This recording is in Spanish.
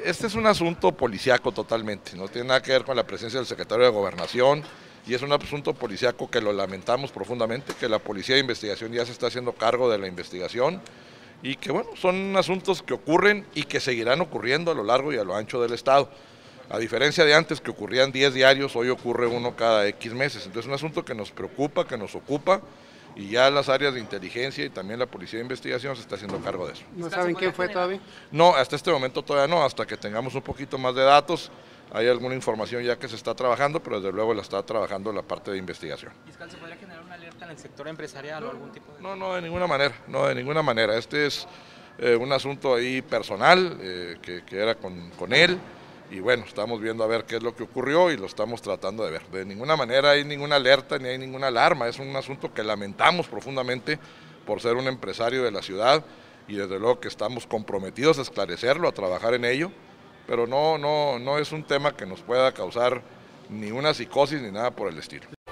Este es un asunto policíaco totalmente, no tiene nada que ver con la presencia del secretario de Gobernación y es un asunto policíaco que lo lamentamos profundamente, que la Policía de Investigación ya se está haciendo cargo de la investigación y que bueno, son asuntos que ocurren y que seguirán ocurriendo a lo largo y a lo ancho del Estado. A diferencia de antes que ocurrían 10 diarios, hoy ocurre uno cada X meses. Entonces es un asunto que nos preocupa, que nos ocupa y ya las áreas de inteligencia y también la Policía de Investigación se está haciendo cargo de eso. ¿No saben quién fue todavía? No, hasta este momento todavía no, hasta que tengamos un poquito más de datos. Hay alguna información ya que se está trabajando, pero desde luego la está trabajando la parte de investigación. Fiscal, ¿se podría generar una alerta en el sector empresarial o algún tipo de...? No, de ninguna manera, no, de ninguna manera. Este es un asunto ahí personal que era con él y bueno, estamos viendo a ver qué es lo que ocurrió y lo estamos tratando de ver. De ninguna manera hay ninguna alerta ni hay ninguna alarma, es un asunto que lamentamos profundamente por ser un empresario de la ciudad y desde luego que estamos comprometidos a esclarecerlo, a trabajar en ello, pero no es un tema que nos pueda causar ni una psicosis ni nada por el estilo.